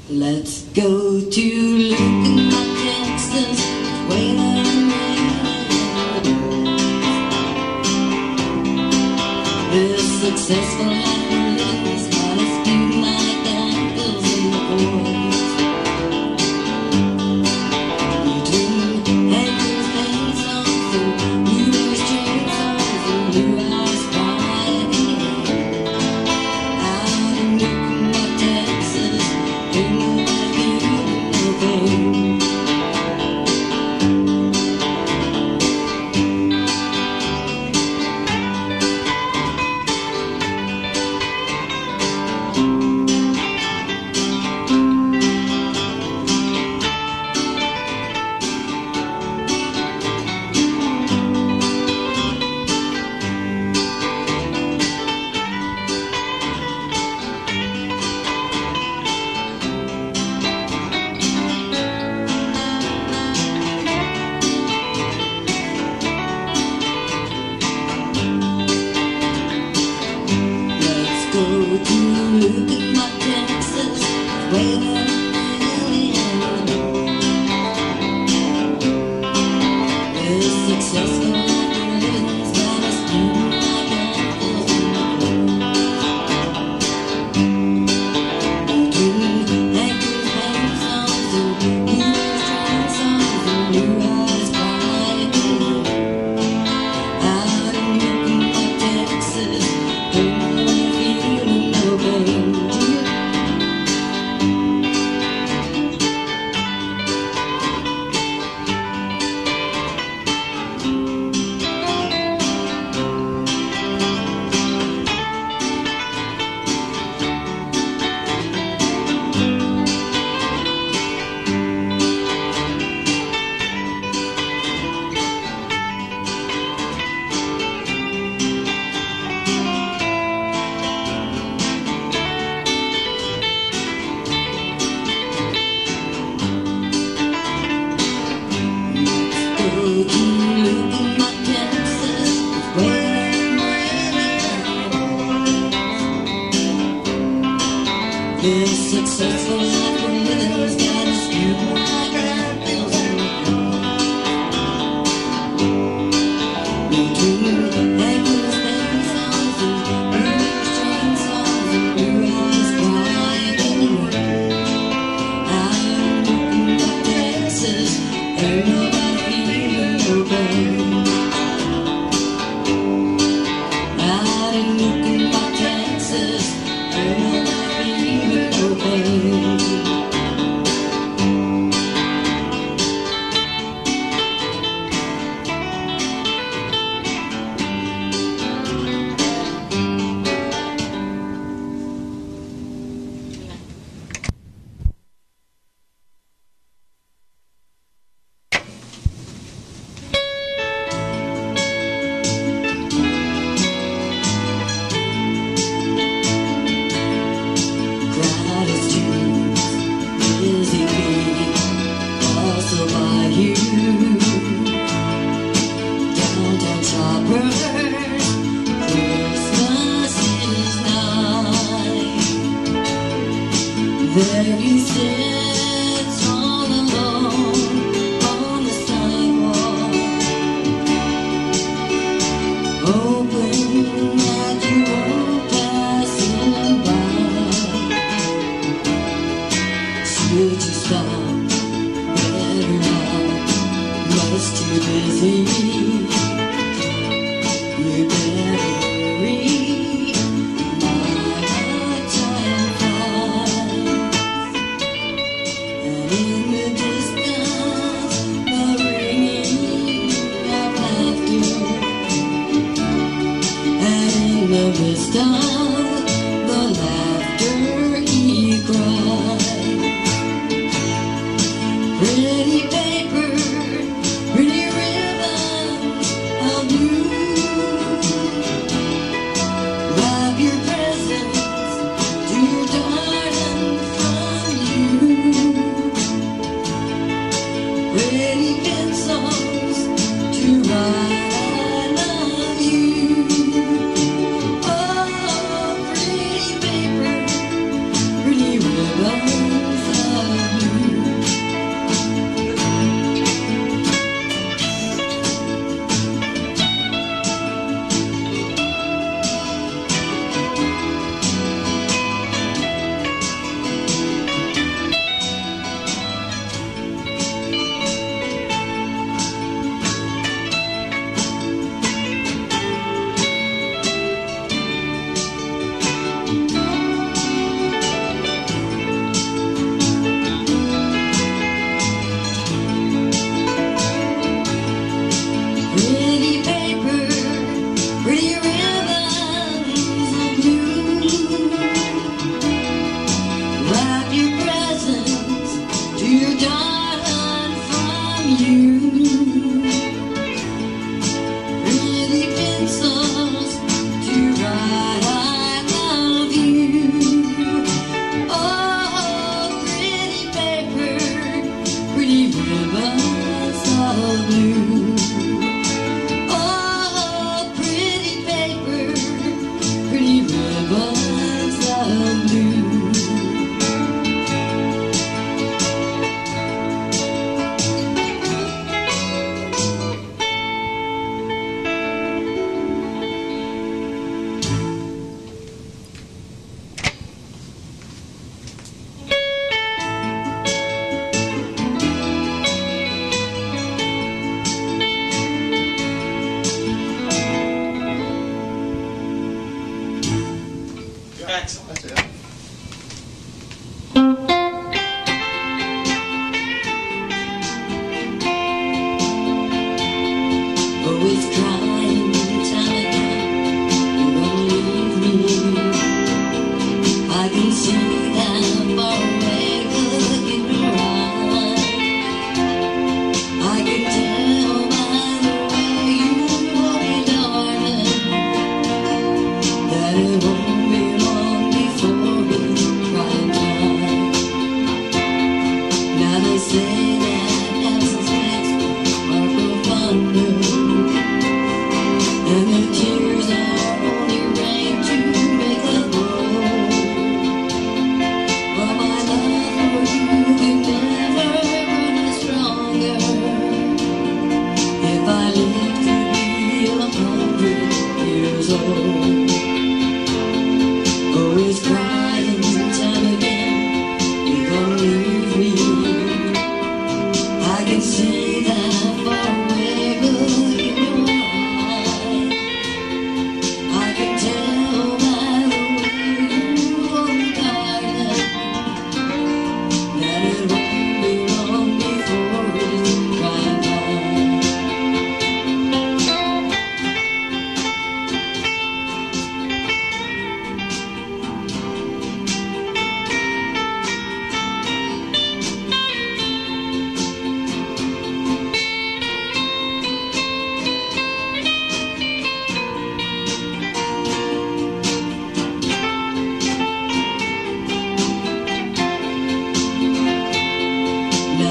Let's go to Lincoln, Texas. Wait a minute. This successful life is not as good like the apples in the forest. Between acres, paint songs, and new voice chainsaws and new eyes crying. Out in Lincoln, Texas, ain't nobody feeling no pain. To look at my Texas, wait a minute. This successful life we're living's got us feeling like apples in the forest. Between acres, paint songs, and new train songs, and new eyes crying. Out in Lincoln, Texas, this successful life we're living's got us feeling like apples in the forest. Between acres, paint songs, and new train songs, and new eyes crying. Out in Lincoln, Texas, ain't nobody feeling no pain. Out in Lincoln, Texas, ain't nobody feeling no pain. Crowded streets, busy feet, also by you. Downtown shoppers, Christmas is nigh. There you sit all alone on the sidewalk, hoping that you won't pass him by. Should you stop? Better not, much too busy. You better hurry, my time flies. And in the distance, the ringing of laughter. And in the distance, the laughter he cried. Pretty paper, pretty ribbons,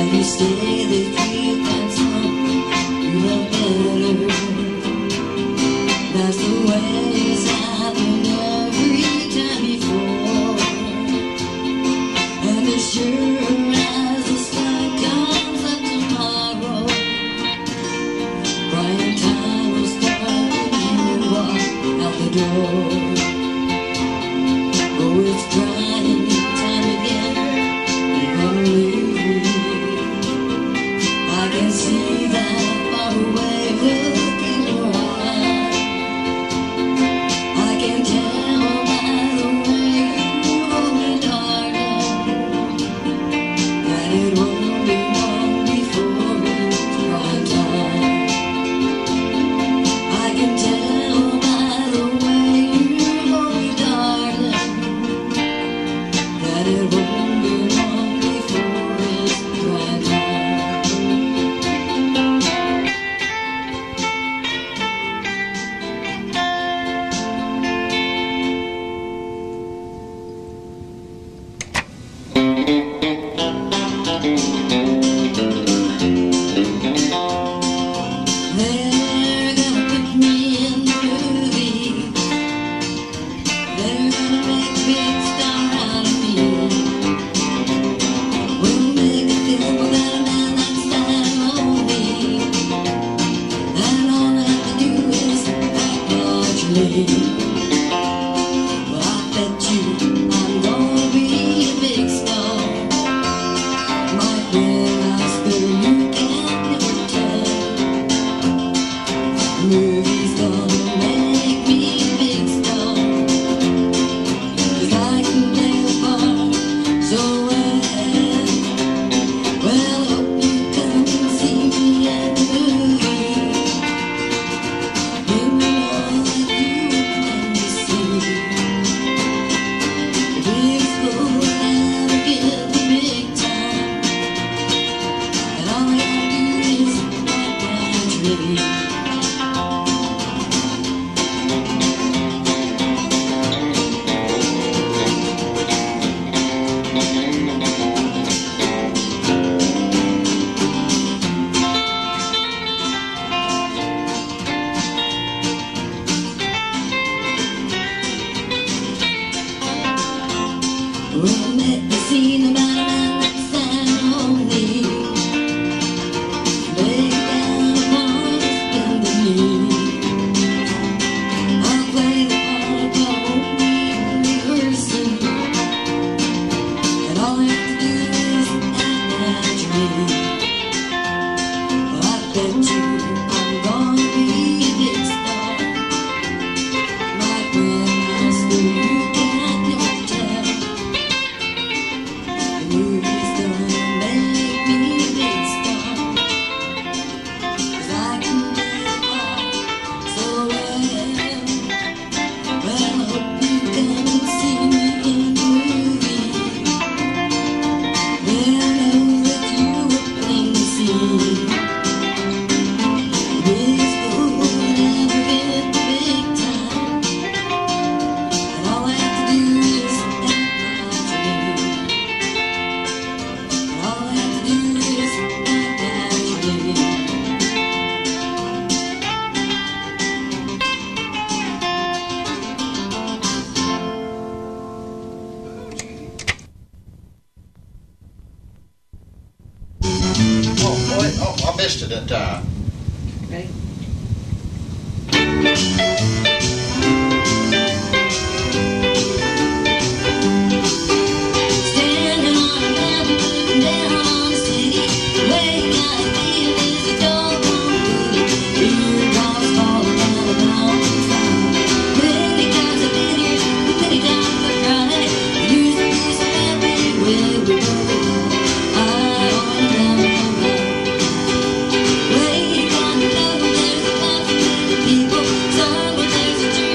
you stay there, you find something you love better. That's the way it's happened every time before. And as sure as the sun comes up tomorrow, crying time will start when you walk out the door. Oh, it's crying time again, you're gonna leave me. I can see that far away look in your eye. I can tell by the way you hold me, darling, that it won't be long before it's crying time. I can tell by the way you hold me, darling, that it won't be long before it's crying time. They're gonna put me in the movie. They're gonna make a big star out of me. We'll make a film about a man that's that lonely, and all I have to do is act naturally. But I bet you I'm gonna be a big star. My friend, I swear you can't never tell. The movie's gonna make me a big star, 'cause I can play the part so well. Well, I hope you come and see me at the movie. You know that you can see. The biggest fool will never get the big time, and all I gotta do is act naturally. We'll make the scene about a man that's sad and lonely. Lay down upon his bended knee. I'll play the part, but I won't be rehearsing. And all I have to do is act naturally. Well, I bet you I'm gonna be a big star. My friend, I swear you can't never tell. The movie's gonna make me a big star, 'cause I can play the part so well. Well, I hope you come and see me in the movie. Then I know that you will plain to see. The biggest fool will never get the big time, and all I have to do is act naturally. All I have to do is act naturally. Oh, boy. Oh, I missed it that time. Ready? Standing on a mountain, looking down on the city. The way you gotta feel is a doggone goodie. Teardrops falling down the mountainside. Many times I've been here, many times I've cried. We used to be so happy when we were young. I wonder now. Way down below, there's a bunch of little people. Somewhere there's a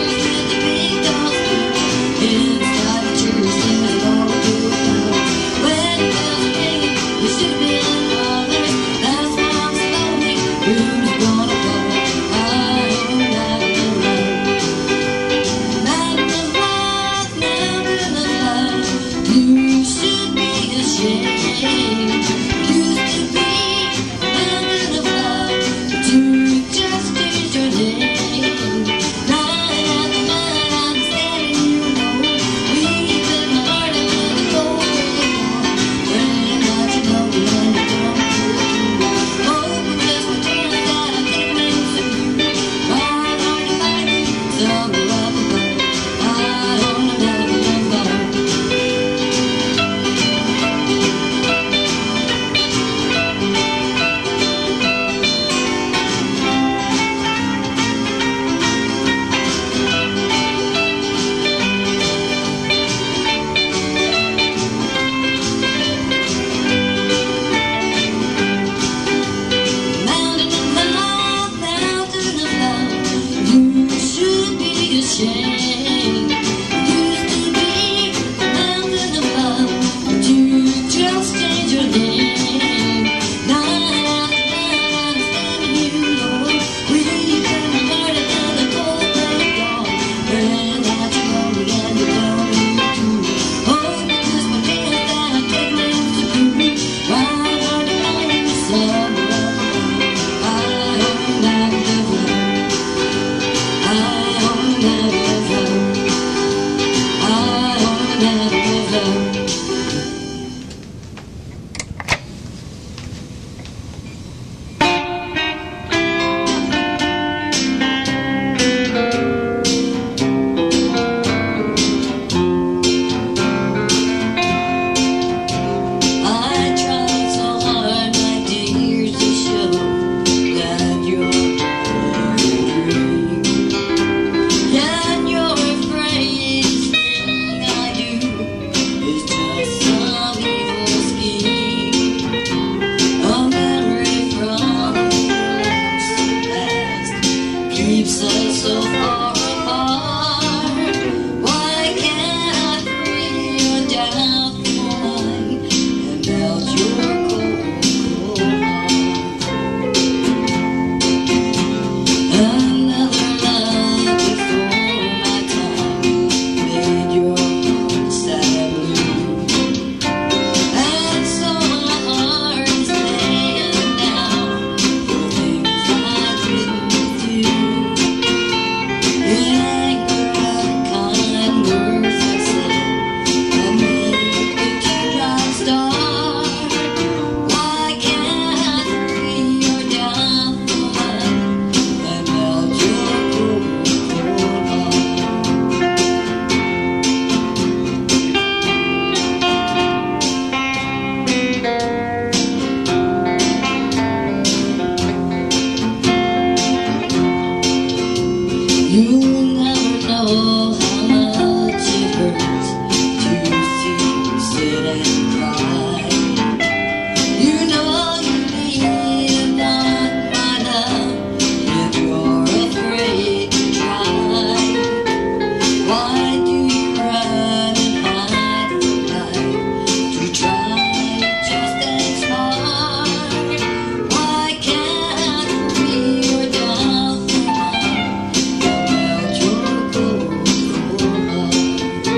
try. You know you need not find out if you're afraid to try. Why do you run and hide from life to try just as hard? Why can't we or down the line come out your cold heart?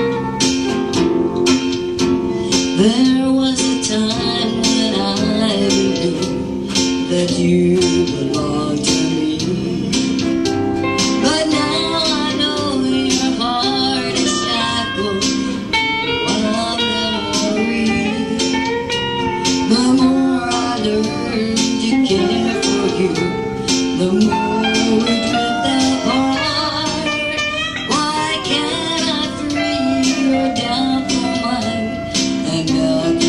There was a time when I believed that you belonged to me, but now I know your heart is shackled while memory. The more I learn to care for you, the more we drift apart. Why can't I free your down from mine and melt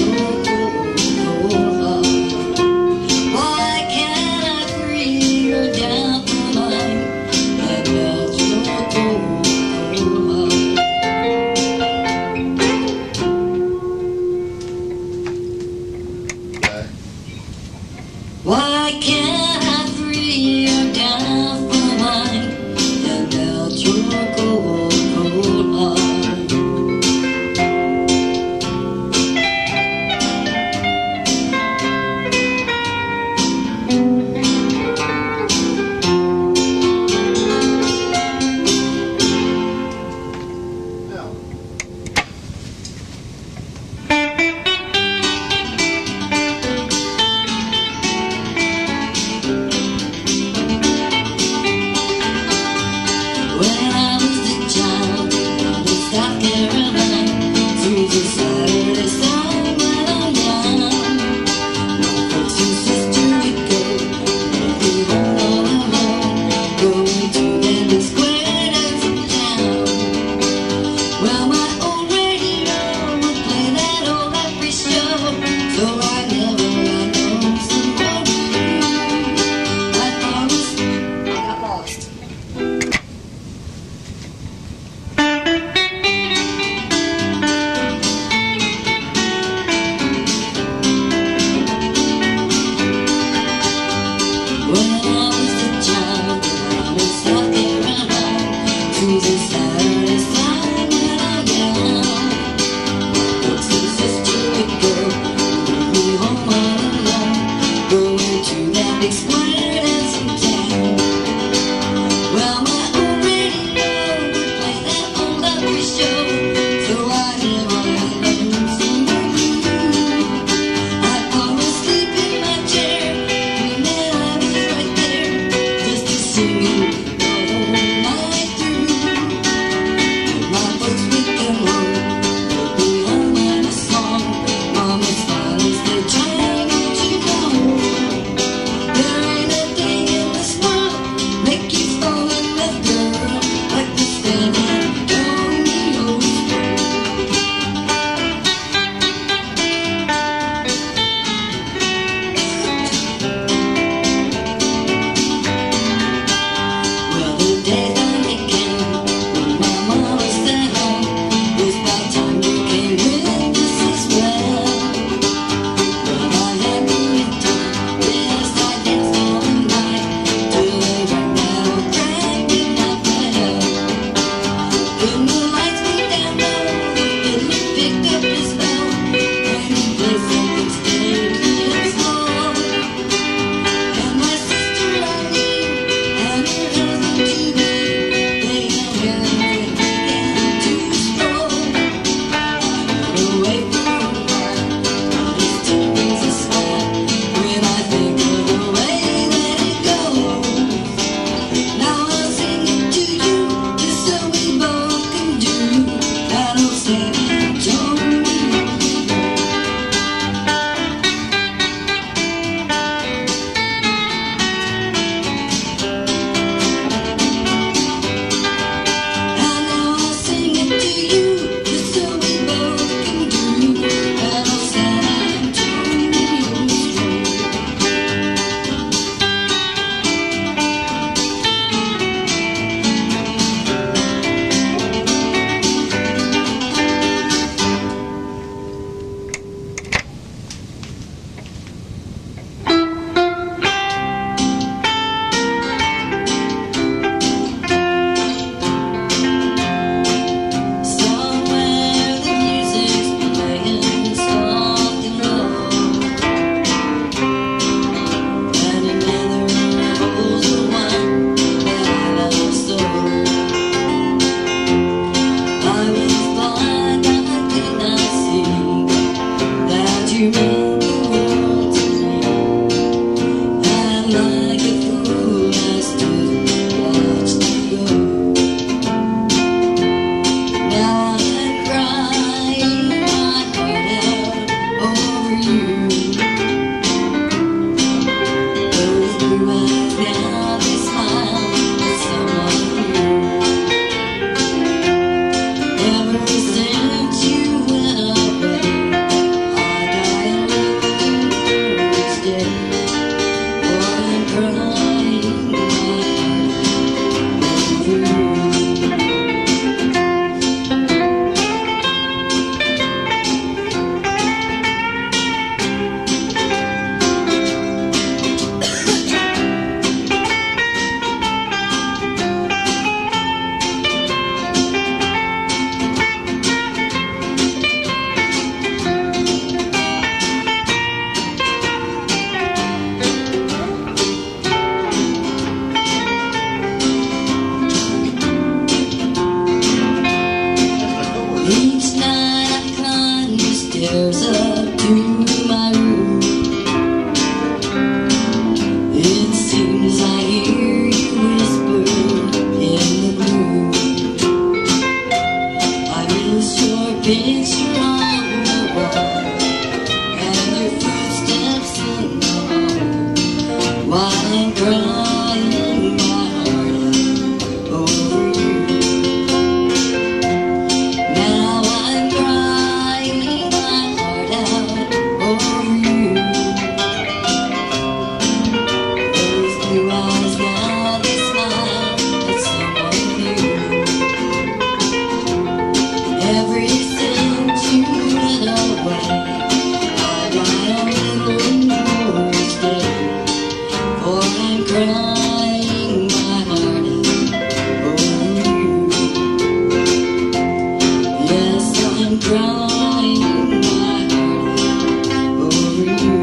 you meant the world to me. And like a fool I stood and watched you go. Now I'm crying my heart out over you. Those blue eyes now they smile at someone new. Ever since you went away, I die a little each day. For I'm crying my heart over you. Each night I climb the stairs up to my room. It seems I hear you whisper in the gloom. I miss your picture on the wall and your footsteps in the hall. While I'm crying my heart out over you. Now I'm crying my heart out over you. Those blue eyes now they smile at someone new. Ever since you went away, I die a little more each day. For I'm crying my heart out over you. Yes, I'm crying my heart out over you.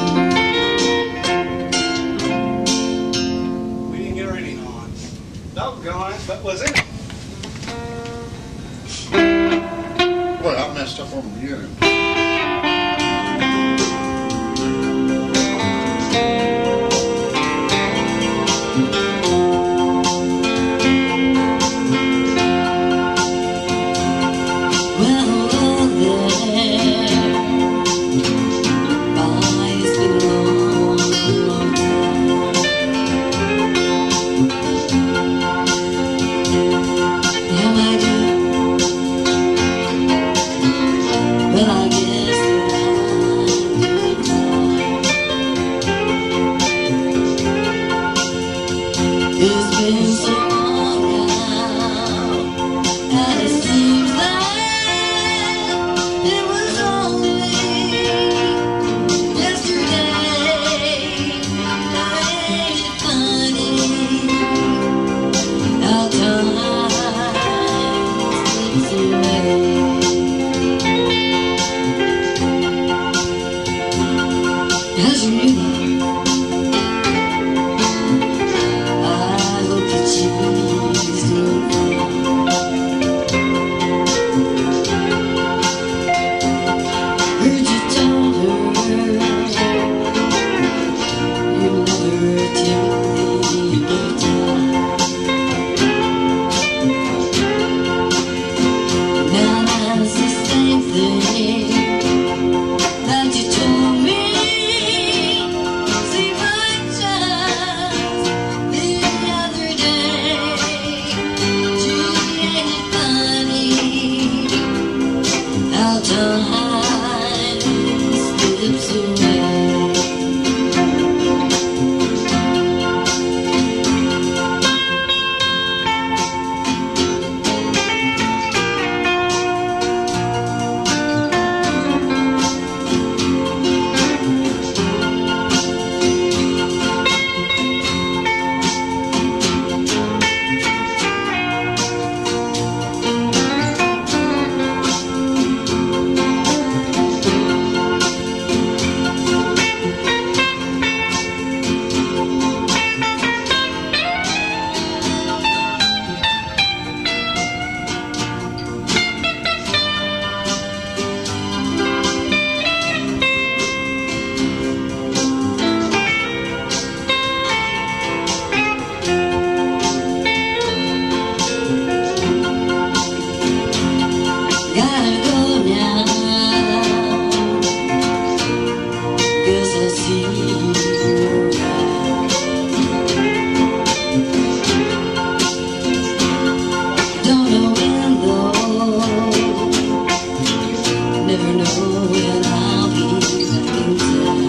We didn't get a reading on. Doggone it, but was in it. Boy, I messed up on the beginning. Well, there, it's been a long, long time. How I do? Well, I guess that I'm doing fine. It's been so long now, and it seems like it was only yesterday. Ain't it funny how time slips away? How's your new life? I hope that she's doing fine. Heard you told her you love her till the end of time. Now that's the same thing that you told me see you. Don't know when though, never know when I'll be back in town.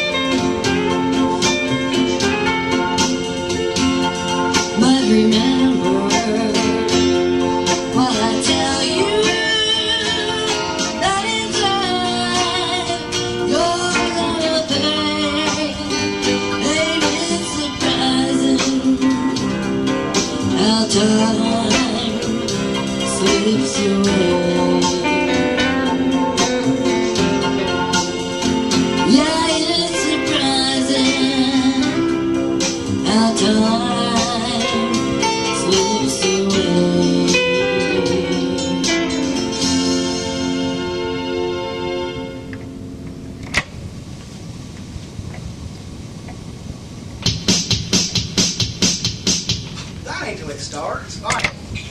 Might remember what I tell you, that in time you're gonna think. Ain't it surprising how time slips away? Yeah, it's surprising how time slips away. That ain't the way to start. It's fine.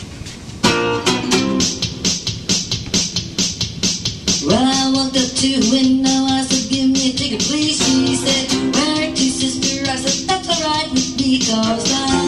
Well, I walked up to the window, I said, give me a ticket, please. She said, where to, sister? I said, that's alright with me, 'cause I